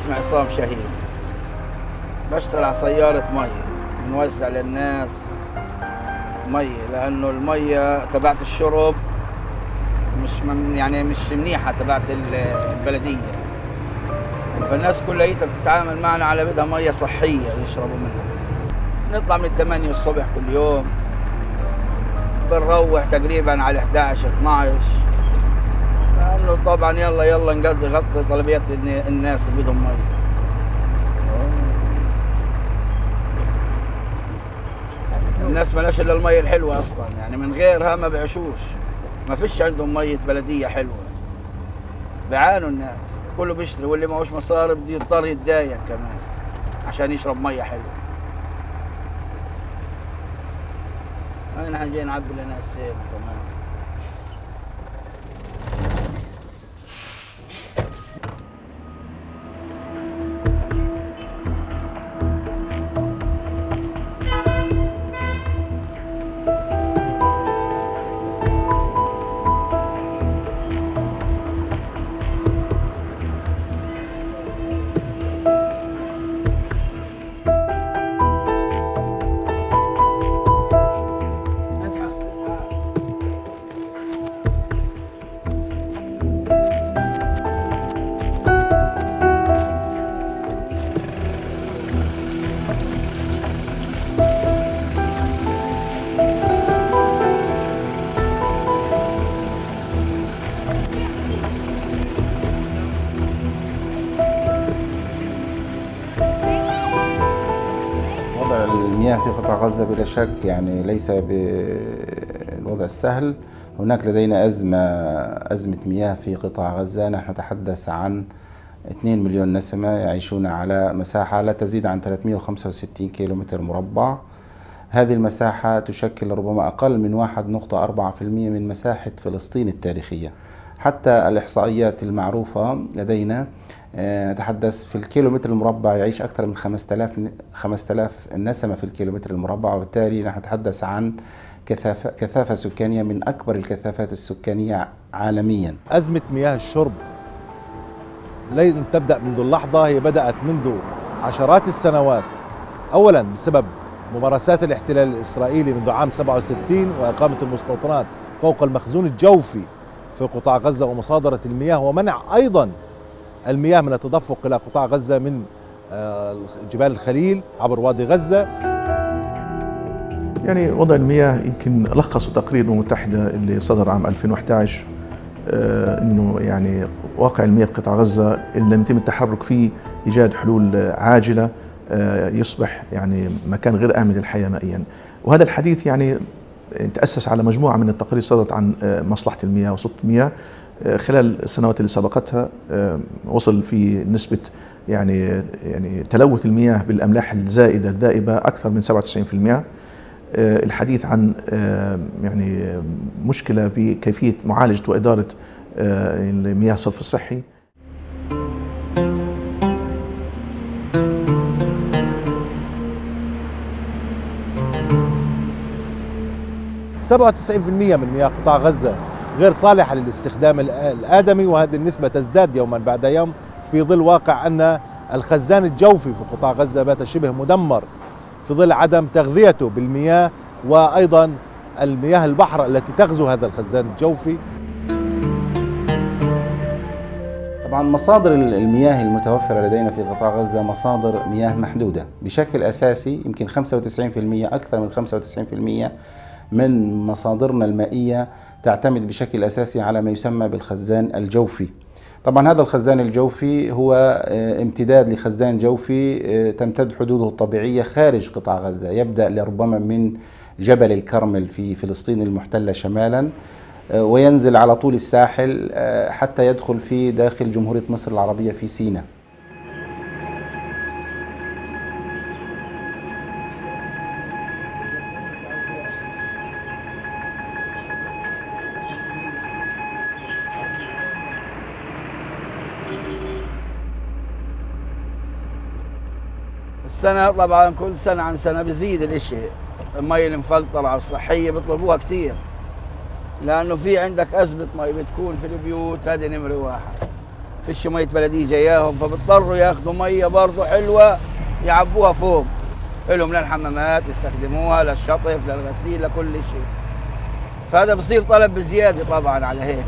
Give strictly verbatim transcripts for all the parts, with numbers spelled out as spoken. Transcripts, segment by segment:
اسمي عصام شهيد، بشتغل على سيارة مية، بنوزع للناس مية، لأنه المية تبعت الشرب مش يعني مش منيحة تبعت البلدية، فالناس كلها بتتعامل معنا على بدها مية صحية يشربوا منها. نطلع من الثمانية الصبح كل يوم، بنروح تقريبا على إحدى عشر اثنعش، لأنه طبعا يلا يلا نقضي غطي طلبيات الناس اللي بدهم مية. الناس ملاش الا المية الحلوة اصلا، يعني من غيرها ما بيعيشوش، ما فيش عندهم مية بلدية حلوة، بيعانوا الناس، كله بيشتري، واللي معهوش مصاري بده يضطر يتداين كمان عشان يشرب مية حلوة. نحن جاي نعبي لناس سيل كمان. المياه في قطاع غزة بلا شك يعني ليس بالوضع السهل. هناك لدينا أزمة أزمة مياه في قطاع غزة. نحن نتحدث عن اثنين مليون نسمة يعيشون على مساحة لا تزيد عن ثلاثمئة وخمسة وستين كيلومتر مربع. هذه المساحة تشكل ربما أقل من واحد نقطة أربعة بالمئة من مساحة فلسطين التاريخية. حتى الإحصائيات المعروفة لدينا نتحدث في الكيلومتر المربع يعيش أكثر من خمسة آلاف نسمة في الكيلومتر المربع، وبالتالي نحن نتحدث عن كثافة, كثافة سكانية من أكبر الكثافات السكانية عالميا. أزمة مياه الشرب لن تبدأ منذ اللحظة، هي بدأت منذ عشرات السنوات، أولا بسبب ممارسات الاحتلال الإسرائيلي منذ عام سبعة وستين وإقامة المستوطنات فوق المخزون الجوفي في قطاع غزة ومصادرة المياه، ومنع أيضا المياه من التدفق إلى قطاع غزة من جبال الخليل عبر وادي غزة. يعني وضع المياه يمكن لخص تقرير الأمم المتحدة اللي صدر عام ألفين وأحد عشر آه انه يعني واقع المياه في قطاع غزة إن لم يتم التحرك فيه إيجاد حلول عاجلة آه يصبح يعني مكان غير آمن للحياة مائيا. وهذا الحديث يعني تأسس على مجموعة من التقارير صدرت عن آه مصلحة المياه وسلطة المياه آه خلال السنوات اللي سبقتها. آه وصل في نسبة يعني يعني تلوث المياه بالأملاح الزائدة الذائبة أكثر من سبعة وتسعين بالمئة. الحديث عن يعني مشكلة بكيفية معالجة وإدارة المياه الصرف الصحي. سبعة وتسعين بالمئة من مياه قطاع غزة غير صالحة للاستخدام الآدمي، وهذه النسبة تزداد يوما بعد يوم في ظل واقع أن الخزان الجوفي في قطاع غزة بات شبه مدمر في ظل عدم تغذيته بالمياه، وأيضا المياه البحر التي تغزو هذا الخزان الجوفي. طبعا مصادر المياه المتوفرة لدينا في قطاع غزة مصادر مياه محدودة بشكل أساسي. يمكن خمسة وتسعين بالمئة أكثر من خمسة وتسعين بالمئة من مصادرنا المائية تعتمد بشكل أساسي على ما يسمى بالخزان الجوفي. طبعا هذا الخزان الجوفي هو امتداد لخزان جوفي تمتد حدوده الطبيعية خارج قطاع غزة، يبدأ لربما من جبل الكرمل في فلسطين المحتلة شمالا وينزل على طول الساحل حتى يدخل في داخل جمهورية مصر العربية في سيناء. السنة طبعا كل سنة عن سنة بزيد الاشي، المي المفلترة على الصحية بيطلبوها كتير، لأنه في عندك أزمة مي بتكون في البيوت، هذه نمرة واحد. فيش ميه بلديه جاياهم، فبيضطروا ياخدوا ميه برضه حلوه يعبوها فوق لهم للحمامات يستخدموها للشطف للغسيل لكل شيء. فهذا بصير طلب بزياده طبعا على هيك.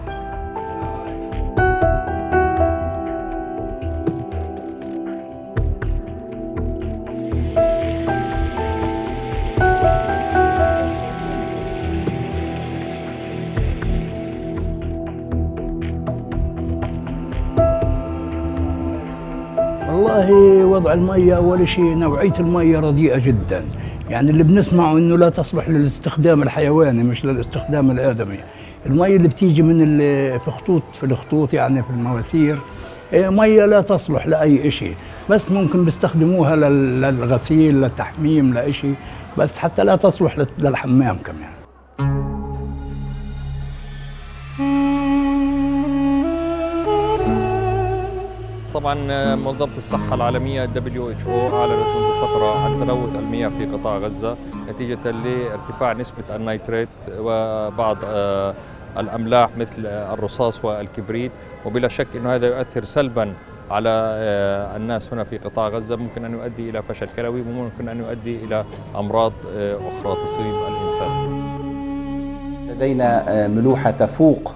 والله وضع المية أول شيء نوعية المية رديئة جدا، يعني اللي بنسمعه إنه لا تصلح للاستخدام الحيواني مش للاستخدام الآدمي. المية اللي بتيجي من في خطوط في الخطوط يعني في المواسير مية لا تصلح لأي شيء، بس ممكن بيستخدموها للغسيل للتحميم لإشي، بس حتى لا تصلح للحمام كمان. طبعا منظمة الصحة العالمية دبليو إتش أو أعلنت منذ فترة عن تلوث المياه في قطاع غزة نتيجة لارتفاع نسبة النيتريت وبعض الأملاح مثل الرصاص والكبريت، وبلا شك أن هذا يؤثر سلبا على الناس هنا في قطاع غزة، ممكن أن يؤدي إلى فشل كلوي وممكن أن يؤدي إلى أمراض أخرى تصيب الإنسان. لدينا ملوحة تفوق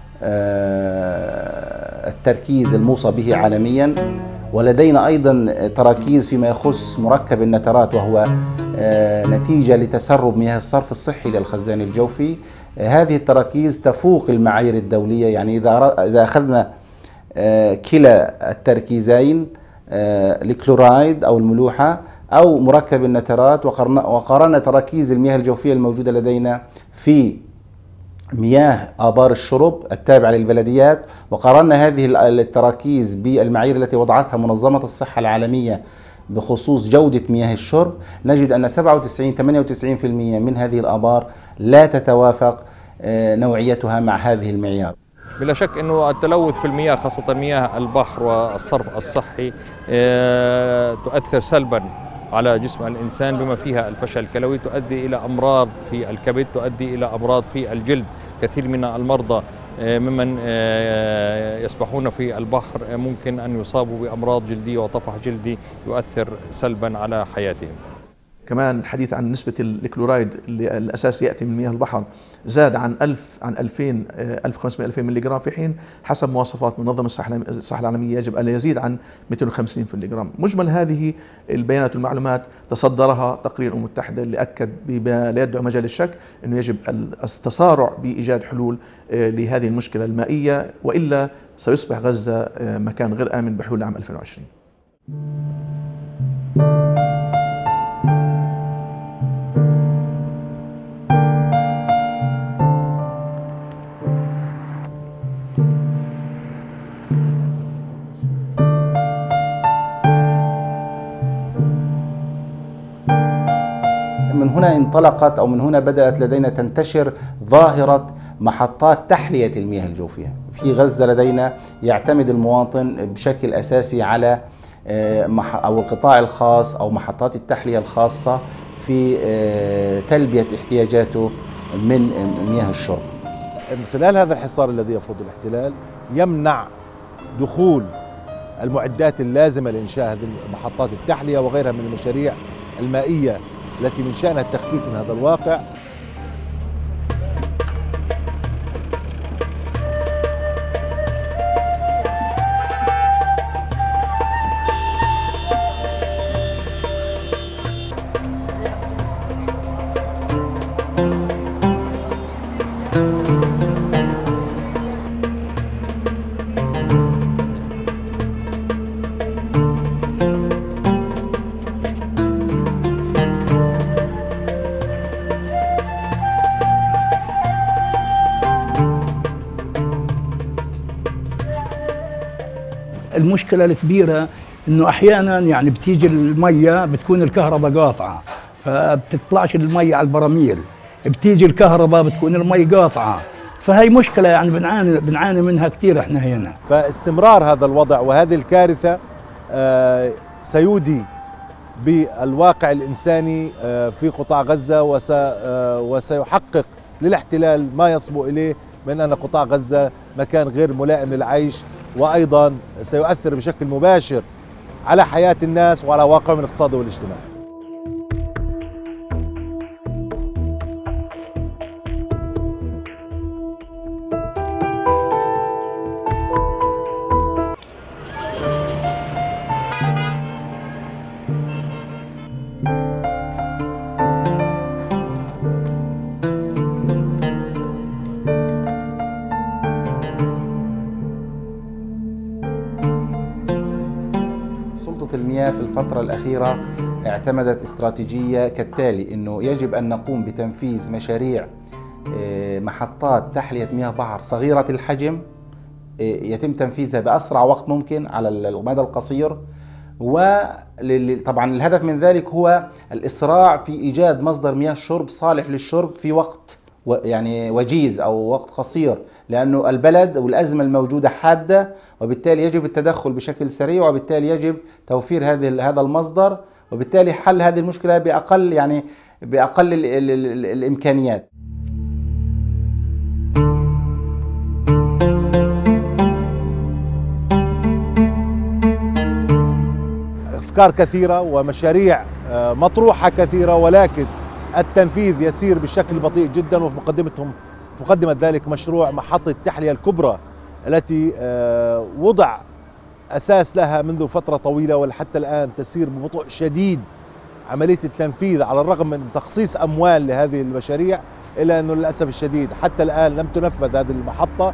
التركيز الموصى به عالميا، ولدينا أيضا تراكيز فيما يخص مركب النترات، وهو نتيجة لتسرب مياه الصرف الصحي للخزان الجوفي. هذه التراكيز تفوق المعايير الدولية، يعني إذا إذا أخذنا كلا التركيزين الكلورايد أو الملوحة أو مركب النترات وقارنا تراكيز المياه الجوفية الموجودة لدينا في مياه آبار الشرب التابعة للبلديات، وقارنا هذه التراكيز بالمعايير التي وضعتها منظمة الصحة العالمية بخصوص جودة مياه الشرب، نجد أن سبعة وتسعين ثمانية وتسعين بالمئة من هذه الآبار لا تتوافق نوعيتها مع هذه المعيار. بلا شك أنه التلوث في المياه خاصة مياه البحر والصرف الصحي تؤثر سلبا على جسم الإنسان بما فيها الفشل الكلوي، تؤدي إلى أمراض في الكبد، تؤدي إلى أمراض في الجلد. كثير من المرضى ممن يسبحون في البحر ممكن أن يصابوا بأمراض جلدية وطفح جلدي يؤثر سلبا على حياتهم. كمان الحديث عن نسبة الكلورايد اللي الأساس يأتي من مياه البحر زاد عن ألف عن ألفين ألف وخمسمئة ألفين ملي جرام، في حين حسب مواصفات منظمة الصحة العالمية يجب أن لا يزيد عن مئتين وخمسين ملي جرام. مجمل هذه البيانات والمعلومات تصدرها تقرير الأمم المتحدة اللي أكد بما لا يدعو مجال الشك أنه يجب التسارع بإيجاد حلول لهذه المشكلة المائية، وإلا سيصبح غزة مكان غير آمن بحلول عام ألفين وعشرين. من هنا انطلقت أو من هنا بدأت لدينا تنتشر ظاهرة محطات تحلية المياه الجوفية. في غزة لدينا يعتمد المواطن بشكل أساسي على أو القطاع الخاص أو محطات التحلية الخاصة في تلبية احتياجاته من مياه الشرب. من خلال هذا الحصار الذي يفرضه الاحتلال يمنع دخول المعدات اللازمة لإنشاء هذه محطات التحلية وغيرها من المشاريع المائية التي من شأنها التخفيف من هذا الواقع. المشكلة الكبيرة انه احيانا يعني بتيجي المية بتكون الكهرباء قاطعة فبتطلعش المية على البراميل، بتيجي الكهرباء بتكون المي قاطعة، فهي مشكلة يعني بنعاني بنعاني منها كثير احنا هنا. فاستمرار هذا الوضع وهذه الكارثة آه سيودي بالواقع الإنساني آه في قطاع غزة وس آه وسيحقق للاحتلال ما يصبو إليه من أن قطاع غزة مكان غير ملائم للعيش وأيضا سيؤثر بشكل مباشر على حياة الناس وعلى واقعهم الاقتصادي والاجتماعي. المياه في الفترة الأخيرة اعتمدت استراتيجية كالتالي: أنه يجب أن نقوم بتنفيذ مشاريع محطات تحلية مياه بحر صغيرة الحجم يتم تنفيذها بأسرع وقت ممكن على المدى القصير، وطبعا الهدف من ذلك هو الإسراع في إيجاد مصدر مياه شرب صالح للشرب في وقت يعني وجيز أو وقت قصير، لأنه البلد والأزمة الموجودة حادة، وبالتالي يجب التدخل بشكل سريع، وبالتالي يجب توفير هذا هذا المصدر، وبالتالي حل هذه المشكلة بأقل يعني بأقل ال ال ال الإمكانيات. أفكار كثيرة ومشاريع مطروحة كثيرة، ولكن التنفيذ يسير بشكل بطيء جدا. وفي مقدمتهم في مقدمة ذلك مشروع محطة التحلية الكبرى التي وضع أساس لها منذ فترة طويلة، ولحتى الآن تسير ببطء شديد عملية التنفيذ، على الرغم من تخصيص أموال لهذه المشاريع، إلا أنه للأسف الشديد حتى الآن لم تنفذ هذه المحطة.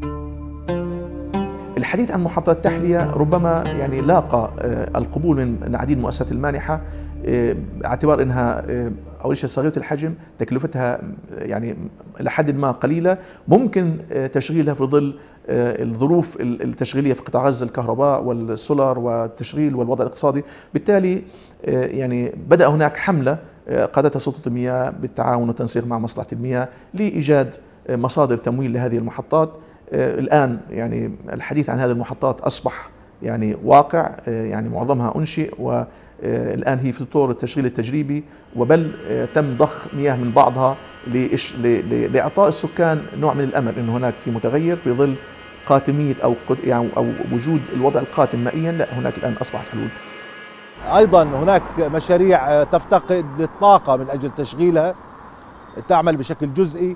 الحديث عن محطات التحلية ربما يعني لاقى القبول من عديد المؤسسات المانحة، باعتبار انها اول شيء صغيره الحجم، تكلفتها يعني لحد ما قليله، ممكن تشغيلها في ظل الظروف التشغيليه في قطاع غزه، الكهرباء والسولار والتشغيل والوضع الاقتصادي. بالتالي يعني بدا هناك حمله قادتها سلطه المياه بالتعاون والتنسيق مع مصلحه المياه لايجاد مصادر تمويل لهذه المحطات. الان يعني الحديث عن هذه المحطات اصبح يعني واقع، يعني معظمها انشئ و الآن هي في طور التشغيل التجريبي، وبل تم ضخ مياه من بعضها لإعطاء السكان نوع من الأمل أن هناك في متغير في ظل قاتمية أو يعني أو وجود الوضع القاتم مائيا. لا، هناك الآن أصبحت حلول. أيضا هناك مشاريع تفتقد للطاقة من أجل تشغيلها، تعمل بشكل جزئي.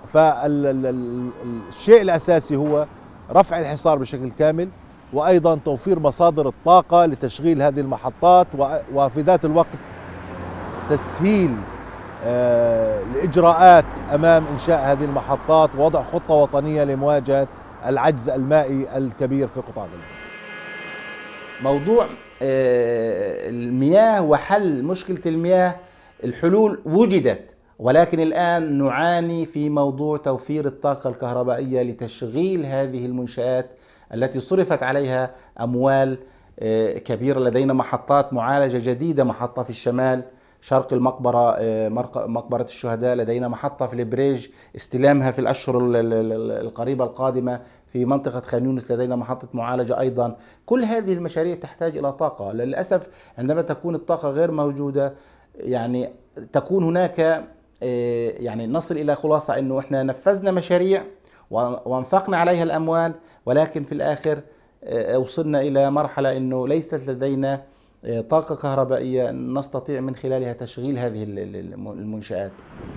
فالشيء الأساسي هو رفع الحصار بشكل كامل، وأيضا توفير مصادر الطاقة لتشغيل هذه المحطات، وفي ذات الوقت تسهيل الإجراءات أمام إنشاء هذه المحطات، ووضع خطة وطنية لمواجهة العجز المائي الكبير في قطاع غزة. موضوع المياه وحل مشكلة المياه، الحلول وجدت، ولكن الآن نعاني في موضوع توفير الطاقة الكهربائية لتشغيل هذه المنشآت التي صرفت عليها أموال كبيرة. لدينا محطات معالجة جديدة، محطة في الشمال شرق المقبرة مقبرة الشهداء، لدينا محطة في البريج استلامها في الأشهر القريبة القادمة، في منطقة خان يونس لدينا محطة معالجة أيضا. كل هذه المشاريع تحتاج إلى طاقة. للأسف عندما تكون الطاقة غير موجودة يعني تكون هناك يعني نصل إلى خلاصة أنه إحنا نفذنا مشاريع وانفقنا عليها الأموال، ولكن في الآخر وصلنا إلى مرحلة أنه ليست لدينا طاقة كهربائية نستطيع من خلالها تشغيل هذه المنشآت.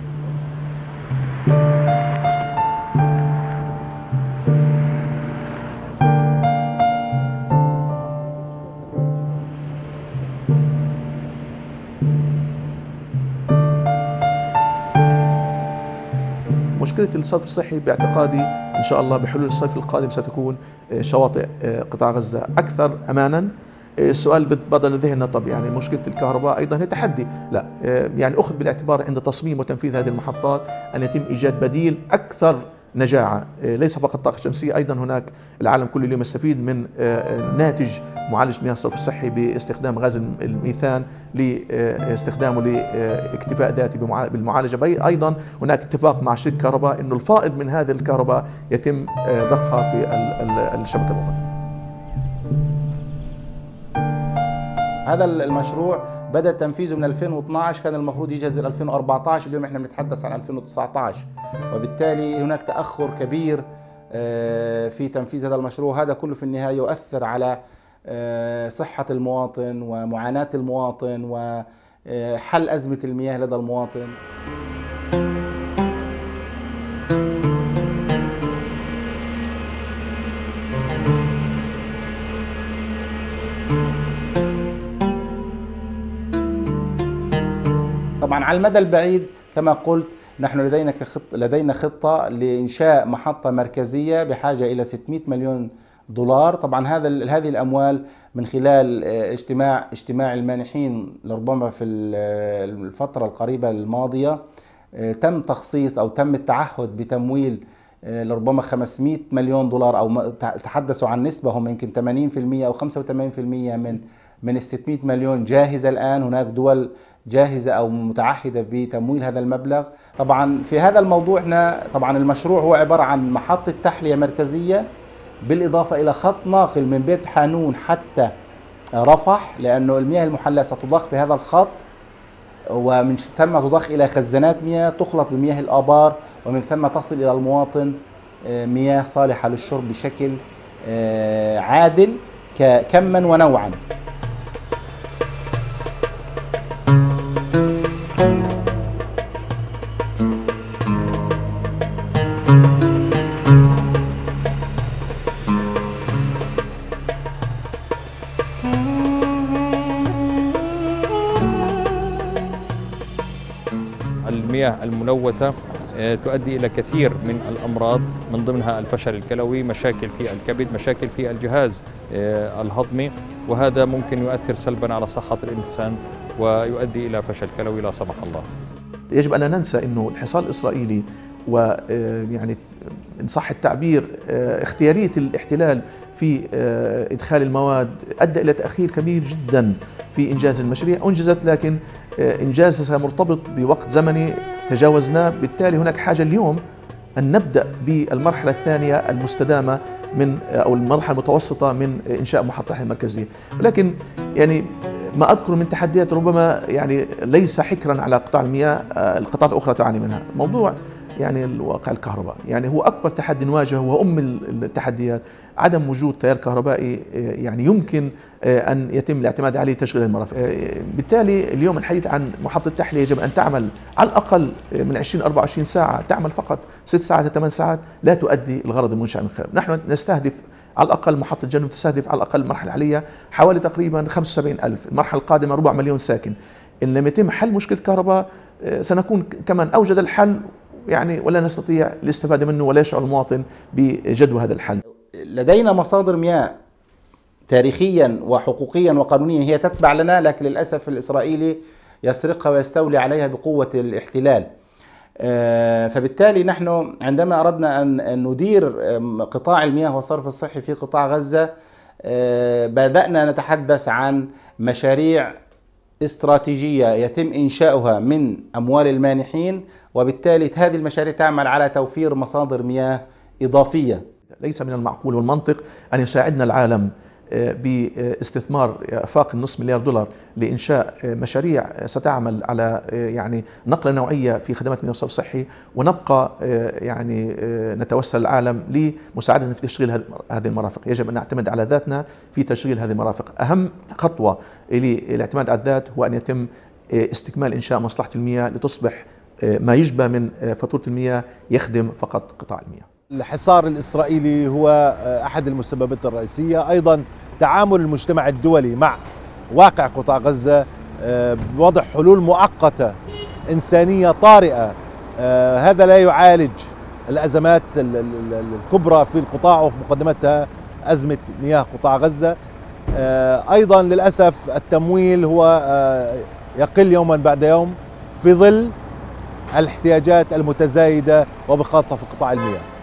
مشكلة الصرف الصحي باعتقادي إن شاء الله بحلول الصيف القادم ستكون شواطئ قطاع غزة أكثر أمانا. السؤال بتبادر لذهننا، طب يعني مشكلة الكهرباء أيضا هي تحدي؟ لا، يعني أخذ بالاعتبار عند تصميم وتنفيذ هذه المحطات أن يتم إيجاد بديل أكثر نجاعة، ليس فقط طاقة شمسية، أيضا هناك العالم كل اليوم يستفيد من ناتج معالجة مياه الصرف الصحي باستخدام غاز الميثان لاستخدامه لاكتفاء ذاتي بالمعالجة. أيضا هناك اتفاق مع شركة كهرباء أنه الفائض من هذه الكهرباء يتم ضخها في الشبكة الوطنية. هذا المشروع بدأ تنفيذه من ألفين واثنعش، كان المفروض يجهز ألفين وأربعطعش، اليوم احنا بنتحدث عن ألفين وتسعطعش، وبالتالي هناك تأخر كبير في تنفيذ هذا المشروع. هذا كله في النهاية يؤثر على صحة المواطن ومعاناة المواطن وحل أزمة المياه لدى المواطن. طبعا على المدى البعيد كما قلت نحن لدينا خطة لدينا خطة لإنشاء محطة مركزية بحاجة إلى ستمئة مليون دولار. طبعا هذا هذه الأموال من خلال اجتماع اجتماع المانحين لربما في الفترة القريبة الماضية تم تخصيص أو تم التعهد بتمويل لربما خمسمئة مليون دولار، أو تحدثوا عن نسبة هم يمكن ثمانين بالمئة أو خمسة وثمانين بالمئة من من ال ستمئة مليون جاهزة الآن. هناك دول جاهزة أو متعهدة بتمويل هذا المبلغ. طبعا في هذا الموضوع احنا طبعا المشروع هو عبارة عن محطة تحلية مركزية بالإضافة إلى خط ناقل من بيت حانون حتى رفح، لأنه المياه المحلى ستضخ في هذا الخط ومن ثم تضخ إلى خزانات مياه تخلط بمياه الآبار، ومن ثم تصل إلى المواطن مياه صالحة للشرب بشكل عادل كما ونوعا. المياه الملوثة تؤدي إلى كثير من الأمراض، من ضمنها الفشل الكلوي، مشاكل في الكبد، مشاكل في الجهاز الهضمي، وهذا ممكن يؤثر سلبا على صحة الإنسان ويؤدي إلى فشل كلوي لا سمح الله. يجب أن لا ننسى أنه الحصار الإسرائيلي ويعني إن صح التعبير اختيارية الاحتلال في إدخال المواد أدى إلى تأخير كبير جدا في إنجاز المشاريع. أنجزت لكن إنجازها مرتبط بوقت زمني تجاوزناه، بالتالي هناك حاجة اليوم أن نبدأ بالمرحلة الثانية المستدامة من أو المرحلة المتوسطة من إنشاء محطة مركزية. ولكن يعني ما أذكر من تحديات ربما يعني ليس حكرا على قطاع المياه، القطاعات الأخرى تعاني منها. موضوع يعني الواقع الكهرباء يعني هو أكبر تحدي نواجهه وأم التحديات، عدم وجود تيار كهربائي يعني يمكن أن يتم الاعتماد عليه لتشغيل المرافق. بالتالي اليوم الحديث عن محطة تحلية يجب أن تعمل على الأقل من عشرين إلى أربعة وعشرين ساعة، تعمل فقط ست ساعات إلى ثمان ساعات لا تؤدي الغرض المنشأ من خلال. نحن نستهدف على الأقل محطة جنوب تستهدف على الأقل مرحلة حالية حوالي تقريبا خمسة وسبعين ألف، المرحلة القادمة ربع مليون ساكن. إن لم يتم حل مشكلة الكهرباء سنكون كمان أوجد الحل يعني ولا نستطيع الاستفادة منه ولا يشعر المواطن بجدوى هذا الحل. لدينا مصادر مياه تاريخيا وحقوقيا وقانونيا هي تتبع لنا، لكن للأسف الإسرائيلي يسرقها ويستولي عليها بقوة الاحتلال. فبالتالي نحن عندما أردنا أن ندير قطاع المياه والصرف الصحي في قطاع غزة بدأنا نتحدث عن مشاريع استراتيجية يتم إنشاؤها من أموال المانحين، وبالتالي هذه المشاريع تعمل على توفير مصادر مياه إضافية. ليس من المعقول والمنطق أن يساعدنا العالم باستثمار افاق النصف مليار دولار لانشاء مشاريع ستعمل على يعني نقله نوعيه في خدمات المياه والصرف الصحي، ونبقى يعني نتوسل العالم لمساعدتنا في تشغيل هذه المرافق. يجب ان نعتمد على ذاتنا في تشغيل هذه المرافق. اهم خطوه للاعتماد على الذات هو ان يتم استكمال انشاء مصلحه المياه لتصبح ما يشبه من فاتوره المياه يخدم فقط قطاع المياه. الحصار الإسرائيلي هو أحد المسببات الرئيسية، أيضا تعامل المجتمع الدولي مع واقع قطاع غزة بوضع حلول مؤقتة إنسانية طارئة. هذا لا يعالج الأزمات الكبرى في القطاع وفي مقدمتها أزمة مياه قطاع غزة. أيضا للأسف التمويل هو يقل يوما بعد يوم في ظل الاحتياجات المتزايدة وبخاصة في قطاع المياه.